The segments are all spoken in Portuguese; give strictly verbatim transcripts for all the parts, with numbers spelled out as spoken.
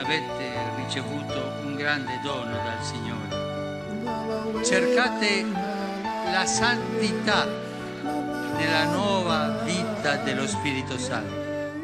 avete ricevuto un grande dono dal Signore. Cercate la santità nella nuova vita dello Spirito Santo.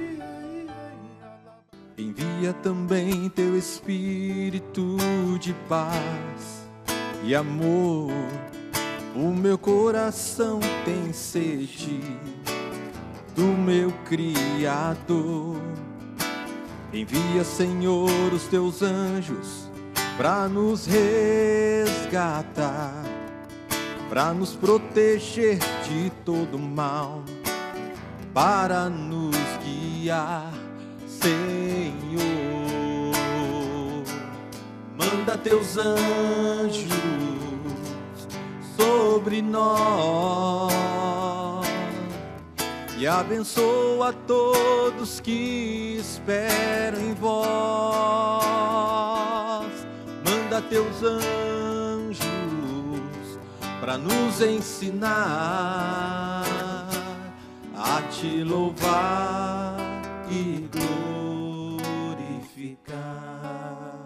Envia também teu Espírito de paz e amor. O meu coração tem sede do meu Criador. Envia, Senhor, os teus anjos para nos resgatar, para nos proteger de todo mal, para nos guiar, Senhor. Manda teus anjos sobre nós e abençoa todos que esperam em vós. Manda teus anjos para nos ensinar a te louvar e glorificar.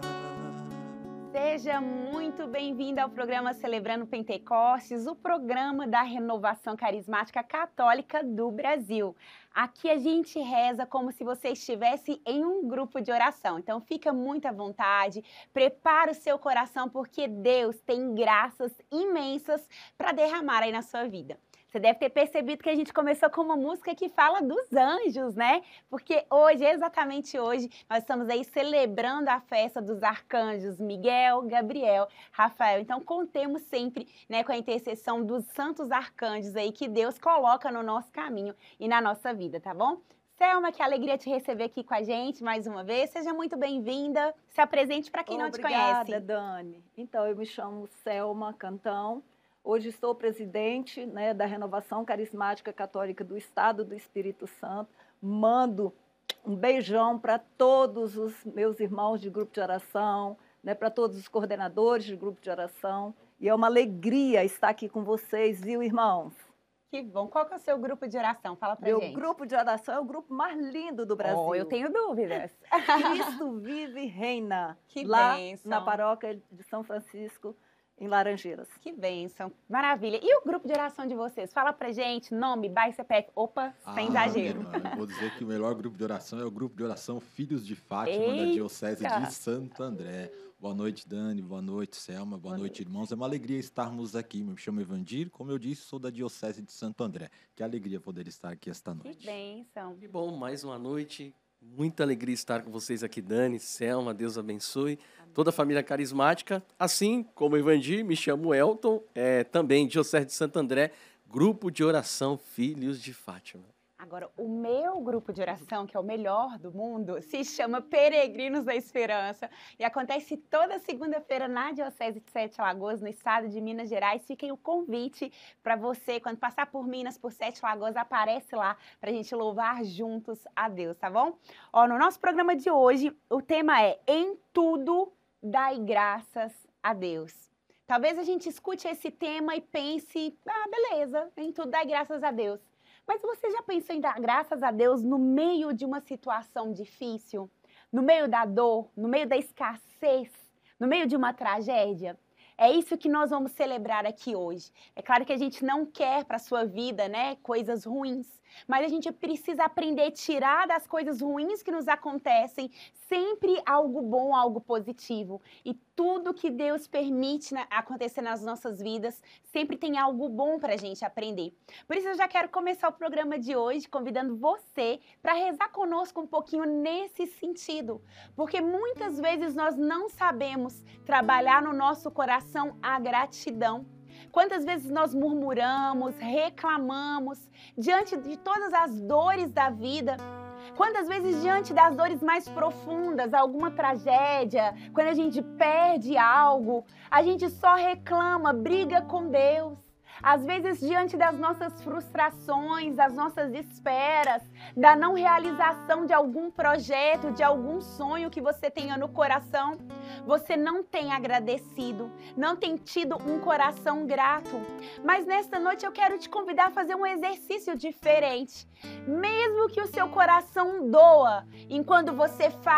Seja muito bem-vindo ao programa Celebrando Pentecostes, o programa da Renovação Carismática Católica do Brasil. Aqui a gente reza como se você estivesse em um grupo de oração. Então fica muito à vontade, prepara o seu coração, porque Deus tem graças imensas para derramar aí na sua vida. Você deve ter percebido que a gente começou com uma música que fala dos anjos, né? Porque hoje, exatamente hoje, nós estamos aí celebrando a festa dos arcanjos Miguel, Gabriel, Rafael. Então, contemos sempre, né, com a intercessão dos santos arcanjos aí que Deus coloca no nosso caminho e na nossa vida, tá bom? Selma, que alegria te receber aqui com a gente mais uma vez. Seja muito bem-vinda. Se apresente para quem Obrigada, não te conhece. Obrigada, Dani. Então, eu me chamo Selma Cantão. Hoje estou presidente, né, da Renovação Carismática Católica do Estado do Espírito Santo. Mando um beijão para todos os meus irmãos de grupo de oração, né, para todos os coordenadores de grupo de oração. E é uma alegria estar aqui com vocês, viu, irmãos? Que bom. Qual que é o seu grupo de oração? Fala pra Meu gente. Meu grupo de oração é o grupo mais lindo do Brasil. Oh, eu tenho dúvidas. Cristo vive e reina. Que lá bênção. Na paróquia de São Francisco, em Laranjeiras. Que bênção, maravilha. E o grupo de oração de vocês? Fala pra gente, nome, bairro, C P F. Opa, sem ah, exagero. Eu vou dizer que o melhor grupo de oração é o grupo de oração Filhos de Fátima, Eita. da Diocese de Santo André. Boa noite, Dani, boa noite, Selma, boa, boa noite, noite, irmãos. É uma alegria estarmos aqui. Me chamo Evandir, como eu disse, sou da Diocese de Santo André. Que alegria poder estar aqui esta noite. Que bênção. Que bom, mais uma noite. Muita alegria estar com vocês aqui, Dani, Selma, Deus abençoe. Amém. Toda a família carismática, assim como Evandir, me chamo Elton, é, também Diocese de Santo André, grupo de oração Filhos de Fátima. Agora, o meu grupo de oração, que é o melhor do mundo, se chama Peregrinos da Esperança e acontece toda segunda-feira na Diocese de Sete Lagoas, no estado de Minas Gerais. Fica aí o convite para você, quando passar por Minas, por Sete Lagoas, aparece lá para a gente louvar juntos a Deus, tá bom? Ó, no nosso programa de hoje, o tema é Em Tudo Dai Graças a Deus. Talvez a gente escute esse tema e pense, ah, beleza, em tudo dai graças a Deus. Mas você já pensou em dar graças a Deus no meio de uma situação difícil? No meio da dor? No meio da escassez? No meio de uma tragédia? É isso que nós vamos celebrar aqui hoje. É claro que a gente não quer para a sua vida, né, coisas ruins, mas a gente precisa aprender a tirar das coisas ruins que nos acontecem sempre algo bom, algo positivo. E tudo que Deus permite na, acontecer nas nossas vidas, sempre tem algo bom para a gente aprender. Por isso eu já quero começar o programa de hoje convidando você para rezar conosco um pouquinho nesse sentido. Porque muitas vezes nós não sabemos trabalhar no nosso coração a gratidão. Quantas vezes nós murmuramos, reclamamos diante de todas as dores da vida? Quantas vezes diante das dores mais profundas, alguma tragédia, quando a gente perde algo, a gente só reclama, briga com Deus. Às vezes, diante das nossas frustrações, das nossas esperas, da não realização de algum projeto, de algum sonho que você tenha no coração, você não tem agradecido, não tem tido um coração grato. Mas nesta noite eu quero te convidar a fazer um exercício diferente. Mesmo que o seu coração doa enquanto você faz,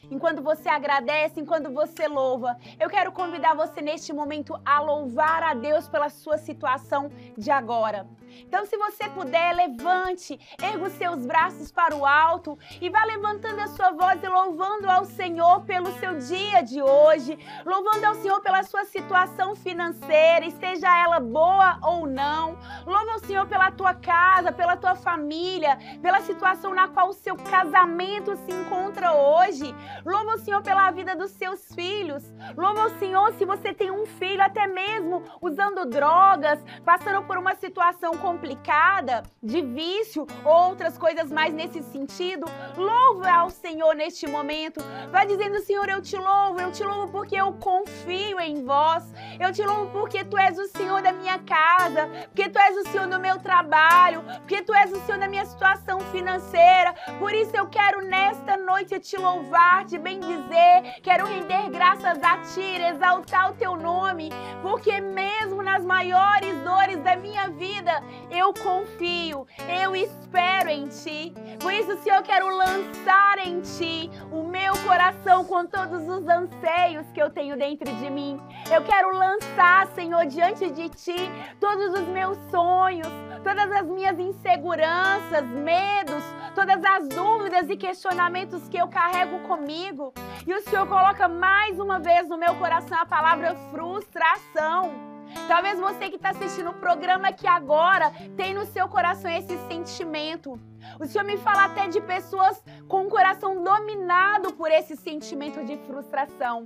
enquanto você agradece, enquanto você louva. Eu quero convidar você neste momento a louvar a Deus pela sua situação de agora. Então, se você puder, levante, erga os seus braços para o alto e vá levantando a sua voz e louvando ao Senhor pelo seu dia de hoje, louvando ao Senhor pela sua situação financeira, esteja ela boa ou não. Louva ao Senhor pela tua casa, pela tua família, pela situação na qual o seu casamento se encontra hoje. Louva ao Senhor pela vida dos seus filhos. Louva ao Senhor se você tem um filho, até mesmo usando drogas, passando por uma situação complicada, de vício, outras coisas mais nesse sentido. Louva ao Senhor neste momento. Vai dizendo: Senhor, eu te louvo, eu te louvo porque eu confio em vós. Eu te louvo porque tu és o Senhor da minha casa, porque tu és o Senhor do meu trabalho, porque tu és o Senhor da minha situação financeira. Por isso eu quero nesta noite te louvar, te bendizer, quero render graças a ti, exaltar o teu nome, porque mesmo nas maiores dores da minha vida, eu confio, eu espero em ti. Por isso, Senhor, eu quero lançar em ti o meu coração com todos os anseios que eu tenho dentro de mim. Eu quero lançar, Senhor, diante de ti todos os meus sonhos, todas as minhas inseguranças, medos, todas as dúvidas e questionamentos que eu carrego comigo. E o Senhor coloca mais uma vez no meu coração a palavra frustração. Talvez você que está assistindo o programa aqui agora tem no seu coração esse sentimento. O Senhor me fala até de pessoas com o coração dominado por esse sentimento de frustração.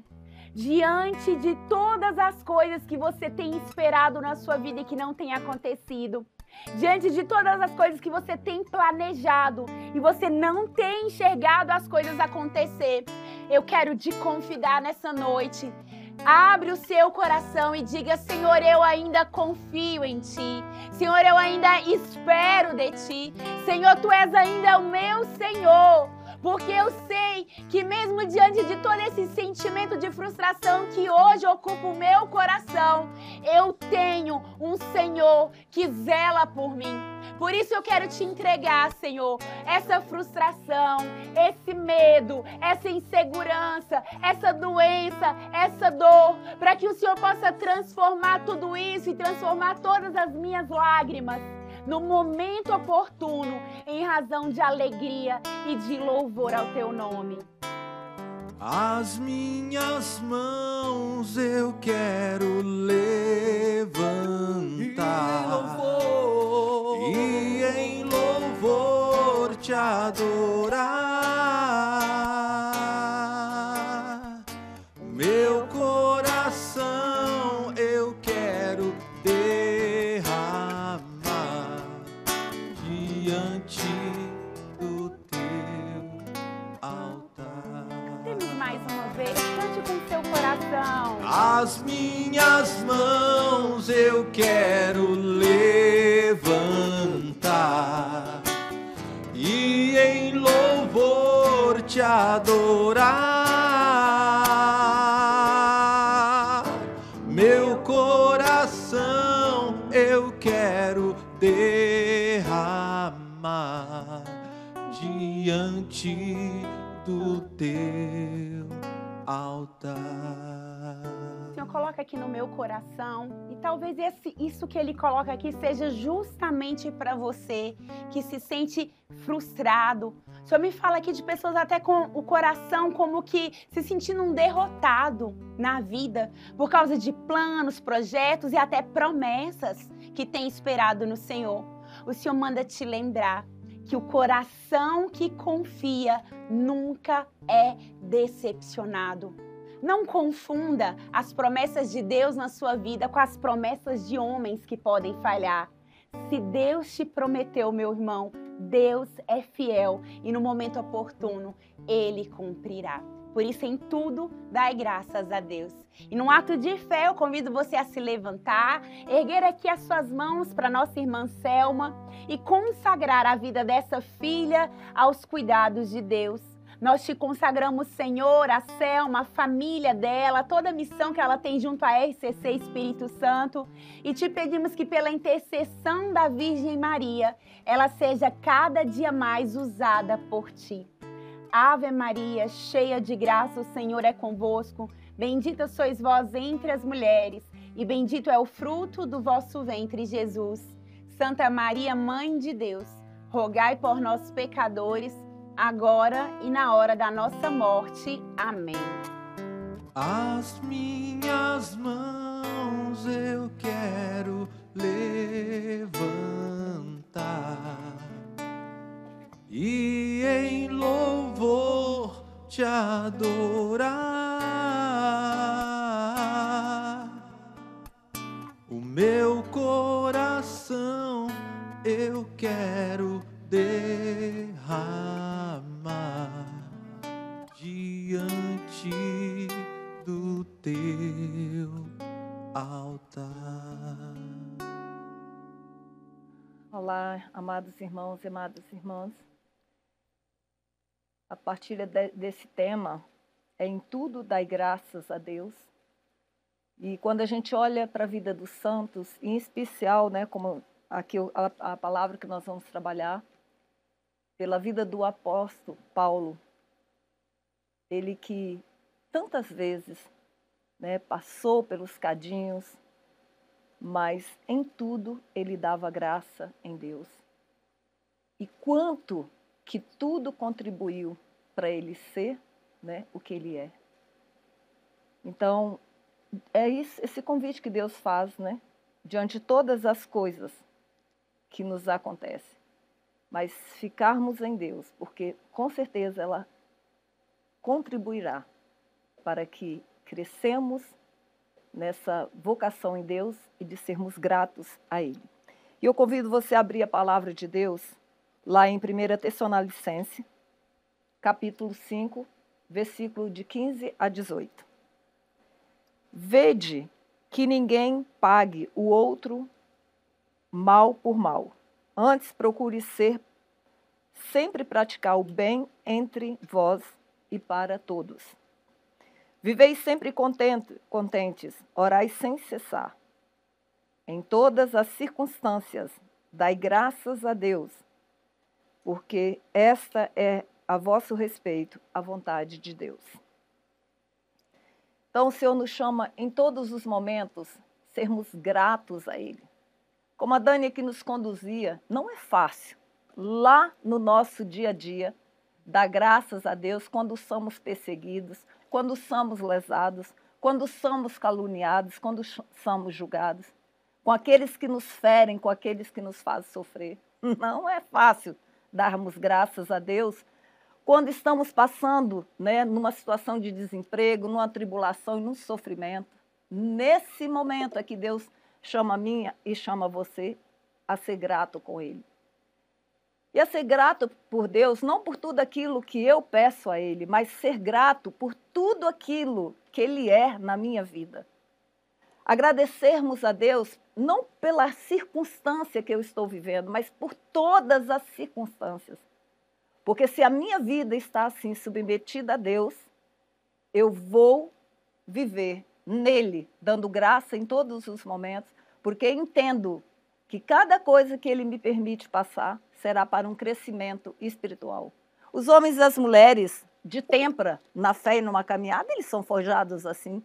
Diante de todas as coisas que você tem esperado na sua vida e que não tem acontecido. Diante de todas as coisas que você tem planejado e você não tem enxergado as coisas acontecer. Eu quero te convidar nessa noite. Abre o seu coração e diga: Senhor, eu ainda confio em ti. Senhor, eu ainda espero de ti. Senhor, tu és ainda o meu Senhor. Porque eu sei que mesmo diante de todo esse sentimento de frustração que hoje ocupa o meu coração, eu tenho um Senhor que zela por mim. Por isso eu quero te entregar, Senhor, essa frustração, esse medo, essa insegurança, essa doença, essa dor, para que o Senhor possa transformar tudo isso e transformar todas as minhas lágrimas no momento oportuno, em razão de alegria e de louvor ao teu nome. As minhas mãos eu quero levantar e em louvor te adorar. Meu coração eu quero derramar diante do teu altar. Temos mais uma vez, cante com seu coração. As minhas mãos eu quero levantar e em louvor te adorar. Meu coração eu quero derramar diante do teu altar. Senhor, coloca aqui no meu coração, e talvez esse, isso que Ele coloca aqui seja justamente para você que se sente frustrado. O Senhor me fala aqui de pessoas até com o coração como que se sentindo um derrotado na vida por causa de planos, projetos e até promessas que tem esperado no Senhor. O Senhor manda te lembrar que o coração que confia nunca é decepcionado. Não confunda as promessas de Deus na sua vida com as promessas de homens que podem falhar. Se Deus te prometeu, meu irmão, Deus é fiel e no momento oportuno Ele cumprirá. Por isso, em tudo, dai graças a Deus. E num ato de fé, eu convido você a se levantar, erguer aqui as suas mãos para nossa irmã Selma e consagrar a vida dessa filha aos cuidados de Deus. Nós te consagramos, Senhor, a Selma, a família dela, toda a missão que ela tem junto à R C C Espírito Santo. E te pedimos que pela intercessão da Virgem Maria, ela seja cada dia mais usada por ti. Ave Maria, cheia de graça, o Senhor é convosco. Bendita sois vós entre as mulheres, e bendito é o fruto do vosso ventre, Jesus. Santa Maria, Mãe de Deus, rogai por nós, pecadores, agora e na hora da nossa morte. Amém. As minhas mãos eu quero levantar e em louvor te adorar. O meu coração eu quero derramar diante do teu altar. Olá, amados irmãos e amadas irmãs. A partir de, desse tema, é em tudo dai graças a Deus. E quando a gente olha para a vida dos santos, em especial, né, como aqui a, a palavra que nós vamos trabalhar, pela vida do apóstolo Paulo, ele que tantas vezes, né, passou pelos cadinhos, mas em tudo ele dava graça em Deus. E quanto que tudo contribuiu para ele ser, né, o que ele é. Então, é isso, esse convite que Deus faz, né, diante de todas as coisas que nos acontecem. Mas ficarmos em Deus, porque com certeza ela contribuirá para que crescemos nessa vocação em Deus e de sermos gratos a Ele. E eu convido você a abrir a palavra de Deus lá em primeira Tessalonicenses, capítulo cinco, versículo de quinze a dezoito. Vede que ninguém pague o outro mal por mal. Antes procure ser, sempre praticar o bem entre vós e para todos. Viveis sempre contente, contentes, orai sem cessar. Em todas as circunstâncias, dai graças a Deus, porque esta é a vosso respeito a vontade de Deus. Então o Senhor nos chama em todos os momentos sermos gratos a Ele. Como a Dani aqui nos conduzia, não é fácil, lá no nosso dia a dia, dar graças a Deus quando somos perseguidos, quando somos lesados, quando somos caluniados, quando somos julgados, com aqueles que nos ferem, com aqueles que nos fazem sofrer. Não é fácil darmos graças a Deus quando estamos passando, né, numa situação de desemprego, numa tribulação e num sofrimento. Nesse momento é que Deus chama a mim e chama você a ser grato com Ele. E a ser grato por Deus, não por tudo aquilo que eu peço a Ele, mas ser grato por tudo aquilo que Ele é na minha vida. Agradecermos a Deus não pela circunstância que eu estou vivendo, mas por todas as circunstâncias. Porque se a minha vida está assim submetida a Deus, eu vou viver nele, dando graça em todos os momentos, porque entendo que cada coisa que Ele me permite passar será para um crescimento espiritual. Os homens e as mulheres de têmpera, na fé e numa caminhada, eles são forjados assim.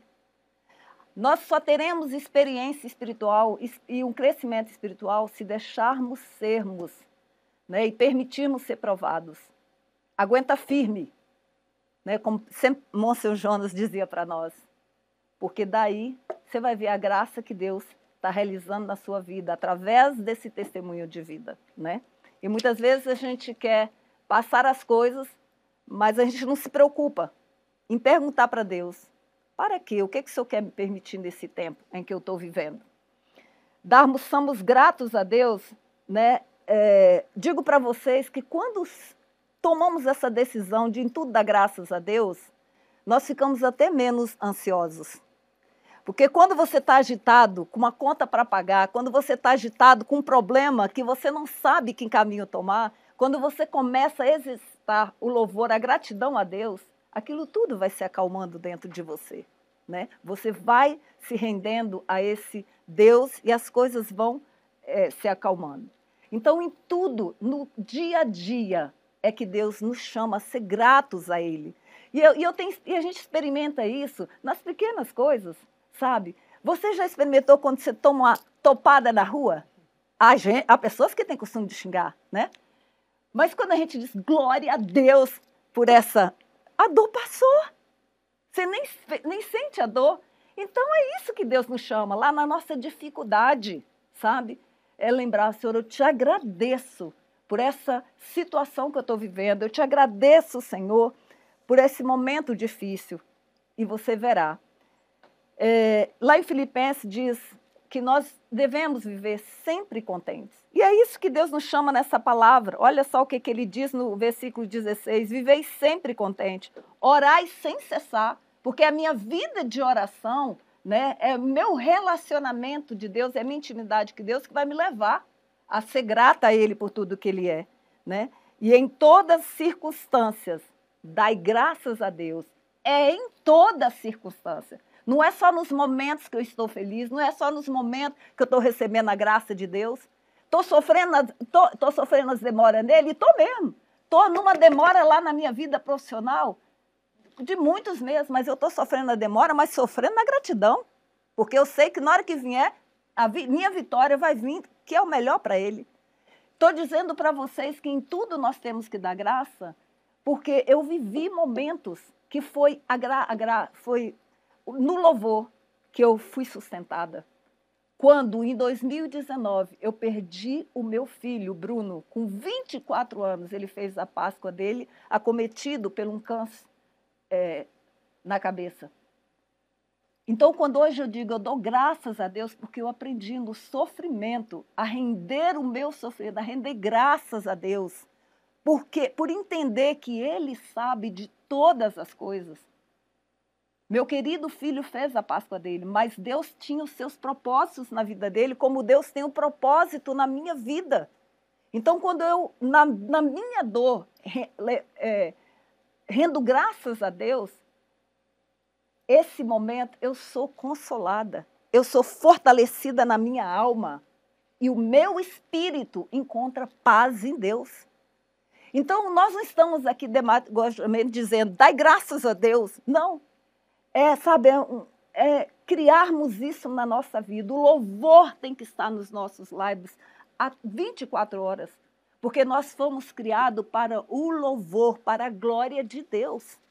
Nós só teremos experiência espiritual e um crescimento espiritual se deixarmos sermos, né, e permitirmos ser provados. Aguenta firme, né, como sempre Monsenhor Jonas dizia para nós, porque daí você vai ver a graça que Deus está realizando na sua vida, através desse testemunho de vida, né? E muitas vezes a gente quer passar as coisas, mas a gente não se preocupa em perguntar para Deus, para quê? O que, que o Senhor quer me permitir nesse tempo em que eu estou vivendo? Darmos, somos gratos a Deus, né? É, digo para vocês que quando tomamos essa decisão de em tudo dar graças a Deus, nós ficamos até menos ansiosos. Porque quando você está agitado com uma conta para pagar, quando você está agitado com um problema que você não sabe que caminho tomar, quando você começa a exercitar o louvor, a gratidão a Deus, aquilo tudo vai se acalmando dentro de você, né? Você vai se rendendo a esse Deus e as coisas vão é, se acalmando. Então, em tudo, no dia a dia, é que Deus nos chama a ser gratos a Ele. E, eu, e, eu tenho, e a gente experimenta isso nas pequenas coisas, sabe? Você já experimentou quando você toma uma topada na rua? Há, gente, há pessoas que têm costume de xingar, né? Mas quando a gente diz glória a Deus por essa... A dor passou. Você nem, nem sente a dor. Então é isso que Deus nos chama, lá na nossa dificuldade, sabe? É lembrar, Senhor, eu te agradeço por essa situação que eu estou vivendo. Eu te agradeço, Senhor, por esse momento difícil. E você verá. É, lá em Filipenses diz que nós devemos viver sempre contentes. E é isso que Deus nos chama nessa palavra. Olha só o que, que ele diz no versículo dezesseis. Vivei sempre contente. Orai sem cessar. Porque a minha vida de oração, né, é o meu relacionamento de Deus, é a minha intimidade com Deus que vai me levar a ser grata a Ele por tudo que Ele é. Né? E em todas as circunstâncias, dai graças a Deus. É em toda circunstância. Não é só nos momentos que eu estou feliz, não é só nos momentos que eu estou recebendo a graça de Deus. Estou sofrendo, tô, tô sofrendo as demoras nele, e estou mesmo. Estou numa demora lá na minha vida profissional, de muitos meses, mas eu estou sofrendo a demora, mas sofrendo na gratidão. Porque eu sei que na hora que vier, a vi, minha vitória vai vir, que é o melhor para ele. Estou dizendo para vocês que em tudo nós temos que dar graça, porque eu vivi momentos que foi, a gra, a gra, foi no louvor que eu fui sustentada. Quando, em dois mil e dezenove, eu perdi o meu filho, Bruno, com vinte e quatro anos, ele fez a Páscoa dele, acometido por um câncer é, na cabeça. Então, quando hoje eu digo, eu dou graças a Deus, porque eu aprendi no sofrimento a render o meu sofrimento, a render graças a Deus, porque, por entender que Ele sabe de todas as coisas. Meu querido filho fez a Páscoa dele, mas Deus tinha os seus propósitos na vida dele, como Deus tem um propósito na minha vida. Então, quando eu, na, na minha dor, é, rendo graças a Deus, esse momento eu sou consolada, eu sou fortalecida na minha alma e o meu espírito encontra paz em Deus. Então, nós não estamos aqui demagogicamente dizendo, dai graças a Deus. Não. É, sabe, é, é criarmos isso na nossa vida. O louvor tem que estar nos nossos lábios há vinte e quatro horas. Porque nós fomos criados para o louvor, para a glória de Deus.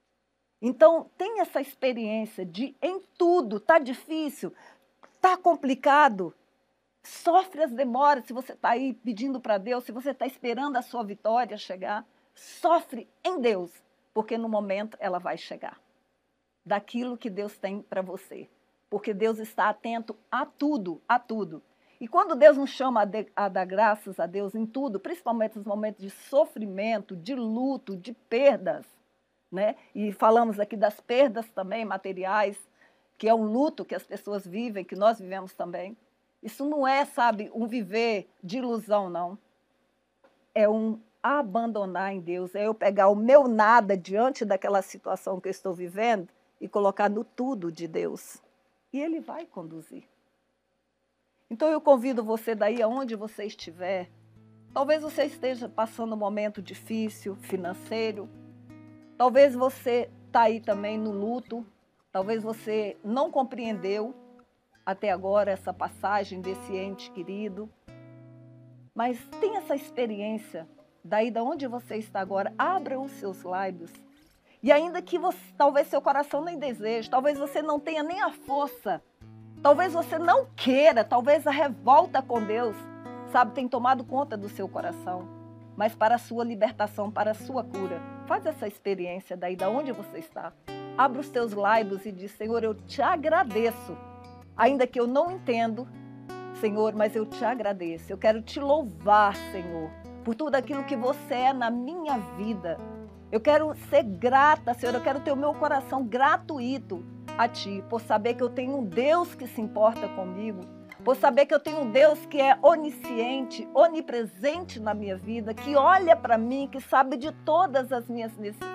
Então, tem essa experiência de, em tudo, está difícil, está complicado, sofre as demoras, se você está aí pedindo para Deus, se você está esperando a sua vitória chegar, sofre em Deus, porque no momento ela vai chegar, daquilo que Deus tem para você. Porque Deus está atento a tudo, a tudo. E quando Deus nos chama a, de, a dar graças a Deus em tudo, principalmente nos momentos de sofrimento, de luto, de perdas, né? E falamos aqui das perdas também materiais, que é um luto que as pessoas vivem, que nós vivemos também. Isso não é, sabe, um viver de ilusão, não. É um abandonar em Deus, é eu pegar o meu nada diante daquela situação que eu estou vivendo e colocar no tudo de Deus. E Ele vai conduzir. Então, eu convido você daí, aonde você estiver, talvez você esteja passando um momento difícil, financeiro, talvez você está aí também no luto, talvez você não compreendeu até agora essa passagem desse ente querido, mas tem essa experiência, daí de onde você está agora, abra os seus lábios, e ainda que você, talvez seu coração nem deseje, talvez você não tenha nem a força, talvez você não queira, talvez a revolta com Deus, sabe, tem tomado conta do seu coração. Mas para a sua libertação, para a sua cura, faz essa experiência daí, da onde você está. Abra os teus lábios e diz, Senhor, eu te agradeço. Ainda que eu não entendo, Senhor, mas eu te agradeço. Eu quero te louvar, Senhor, por tudo aquilo que você é na minha vida. Eu quero ser grata, Senhor, eu quero ter o meu coração gratuito a Ti, por saber que eu tenho um Deus que se importa comigo, por saber que eu tenho um Deus que é onisciente, onipresente na minha vida, que olha para mim, que sabe de todas as minhas,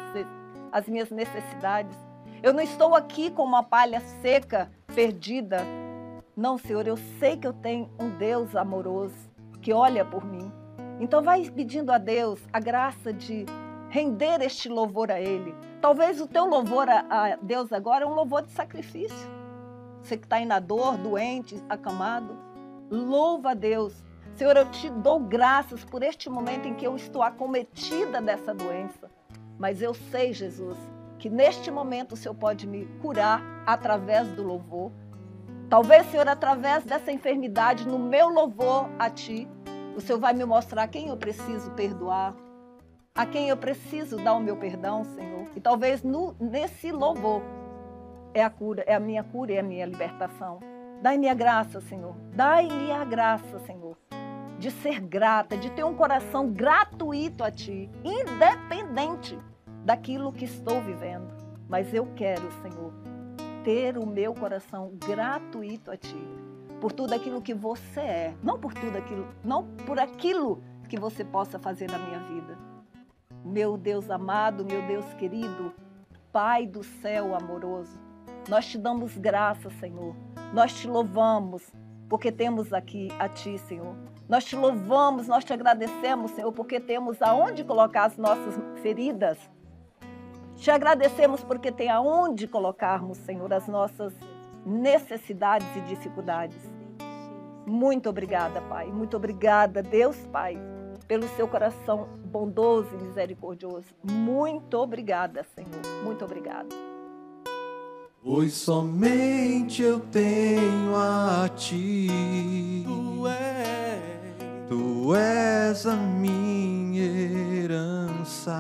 as minhas necessidades. Eu não estou aqui como uma palha seca, perdida. Não, Senhor, eu sei que eu tenho um Deus amoroso, que olha por mim. Então vai pedindo a Deus a graça de render este louvor a Ele. Talvez o teu louvor a Deus agora é um louvor de sacrifício. Você que está aí na dor, doente, acamado, louva a Deus. Senhor, eu te dou graças por este momento em que eu estou acometida dessa doença. Mas eu sei, Jesus, que neste momento o Senhor pode me curar através do louvor. Talvez, Senhor, através dessa enfermidade, no meu louvor a Ti, o Senhor vai me mostrar quem eu preciso perdoar, a quem eu preciso dar o meu perdão, Senhor. E talvez no, nesse louvor é a cura, é a minha cura e a minha libertação. Dai-me a graça, Senhor. Dai-me a graça, Senhor, de ser grata, de ter um coração gratuito a Ti, independente daquilo que estou vivendo. Mas eu quero, Senhor, ter o meu coração gratuito a Ti, por tudo aquilo que Você é, não por tudo aquilo, não por aquilo que Você possa fazer na minha vida. Meu Deus amado, meu Deus querido, Pai do céu amoroso, nós Te damos graça, Senhor. Nós Te louvamos, porque temos aqui a Ti, Senhor. Nós Te louvamos, nós Te agradecemos, Senhor, porque temos aonde colocar as nossas feridas. Te agradecemos porque tem aonde colocarmos, Senhor, as nossas necessidades e dificuldades. Muito obrigada, Pai. Muito obrigada, Deus Pai, pelo seu coração bondoso e misericordioso. Muito obrigada, Senhor. Muito obrigada. Pois somente eu tenho a Ti. Tu és, Tu és a minha herança.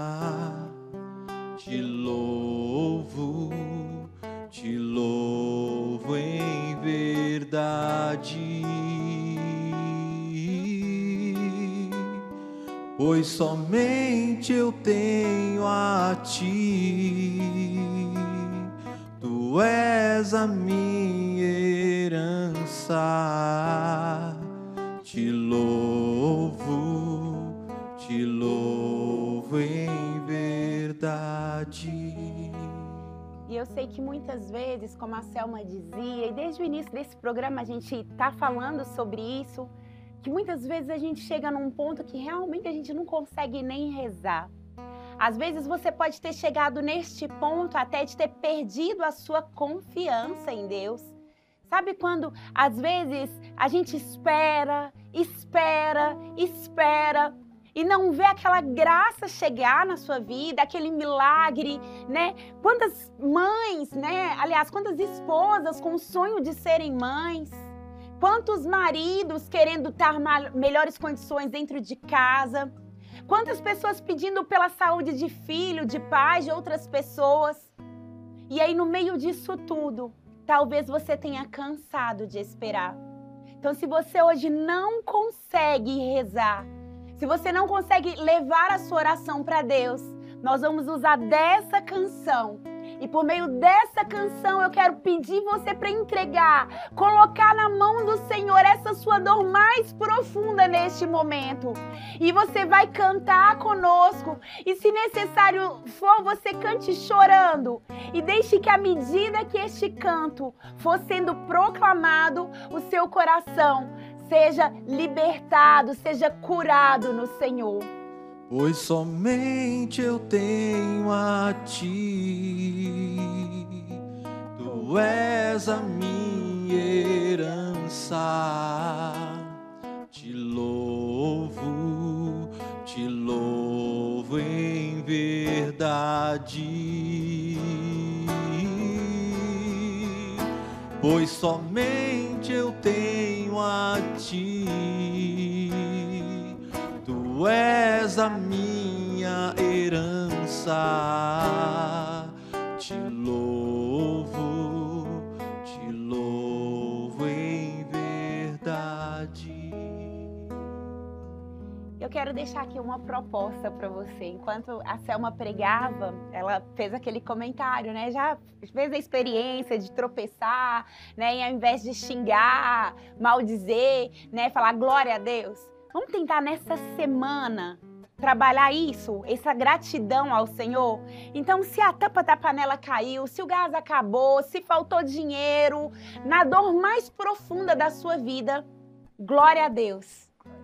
Te louvo, te louvo em verdade. Pois somente eu tenho a Ti. Tu és a minha herança. Te louvo, te louvo em verdade. E eu sei que muitas vezes, como a Selma dizia, e desde o início desse programa a gente está falando sobre isso, que muitas vezes a gente chega num ponto que realmente a gente não consegue nem rezar. Às vezes você pode ter chegado neste ponto até de ter perdido a sua confiança em Deus. Sabe quando, às vezes, a gente espera, espera, espera e não vê aquela graça chegar na sua vida, aquele milagre, né? Quantas mães, né? Aliás, quantas esposas com o sonho de serem mães? Quantos maridos querendo ter melhores condições dentro de casa? Quantas pessoas pedindo pela saúde de filho, de pais, de outras pessoas? E aí, no meio disso tudo, talvez você tenha cansado de esperar. Então, se você hoje não consegue rezar, se você não consegue levar a sua oração para Deus, nós vamos usar dessa canção. E por meio dessa canção eu quero pedir você para entregar, colocar na mão do Senhor essa sua dor mais profunda neste momento. E você vai cantar conosco. E se necessário for, você cante chorando. E deixe que à medida que este canto for sendo proclamado, o seu coração seja libertado, seja curado no Senhor. Pois somente eu tenho a Ti. Tu és a minha herança. Te louvo, te louvo em verdade. Pois somente eu tenho a Ti. Tu és a minha herança. Te louvo, te louvo em verdade. Eu quero deixar aqui uma proposta para você. Enquanto a Selma pregava, ela fez aquele comentário, né? Já fez a experiência de tropeçar, né? E ao invés de xingar, maldizer, né? Falar glória a Deus. Vamos tentar nessa semana trabalhar isso, essa gratidão ao Senhor. Então, se a tampa da panela caiu, se o gás acabou, se faltou dinheiro, na dor mais profunda da sua vida, glória a Deus.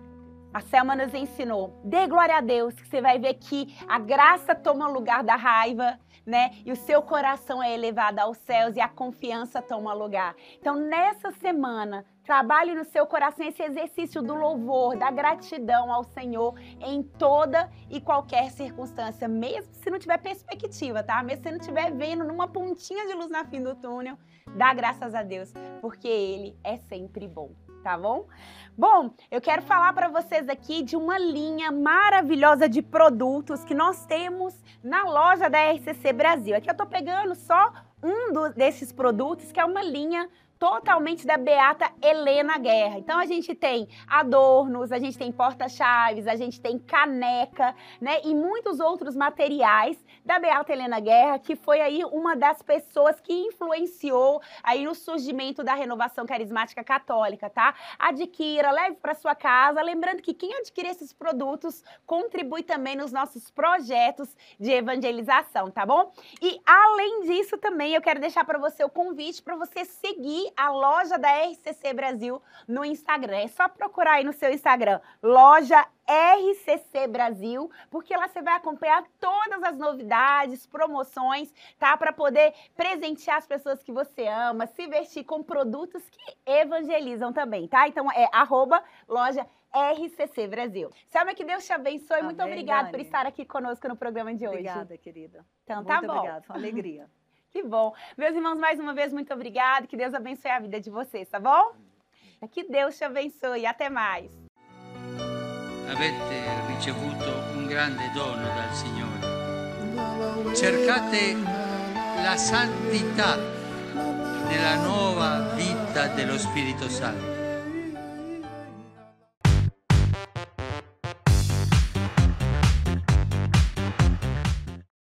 A Selma nos ensinou. Dê glória a Deus, que você vai ver que a graça toma lugar da raiva, né? E o seu coração é elevado aos céus e a confiança toma lugar. Então, nessa semana, trabalhe no seu coração esse exercício do louvor, da gratidão ao Senhor em toda e qualquer circunstância, mesmo se não tiver perspectiva, tá? Mesmo se não estiver vendo numa pontinha de luz na fim do túnel, dá graças a Deus, porque Ele é sempre bom, tá bom? Bom, eu quero falar para vocês aqui de uma linha maravilhosa de produtos que nós temos na loja da R C C Brasil. Aqui eu tô pegando só um do, desses produtos, que é uma linha totalmente da Beata Helena Guerra. Então a gente tem adornos, a gente tem porta-chaves, a gente tem caneca, né? E muitos outros materiais da Beata Helena Guerra, que foi aí uma das pessoas que influenciou aí no surgimento da renovação carismática católica, tá? Adquira, leve para sua casa, lembrando que quem adquirir esses produtos contribui também nos nossos projetos de evangelização, tá bom? E além disso também eu quero deixar para você o convite para você seguir a loja da R C C Brasil no Instagram. É só procurar aí no seu Instagram, loja R C C Brasil, porque lá você vai acompanhar todas as novidades, promoções, tá? Para poder presentear as pessoas que você ama, se vestir com produtos que evangelizam também, tá? Então é arroba loja R C C Brasil. Selma, que Deus te abençoe. Amém, muito obrigada Dani. por estar aqui conosco no programa de hoje. Obrigada, querida. Então muito tá bom. Obrigada, foi uma alegria. Que bom. Meus irmãos, mais uma vez, muito obrigada. Que Deus abençoe a vida de vocês, tá bom? Que Deus te abençoe. Até mais. Avete ricevuto un grande dono dal Signore. Cercate la santità nella nuova vita dello Spirito Santo.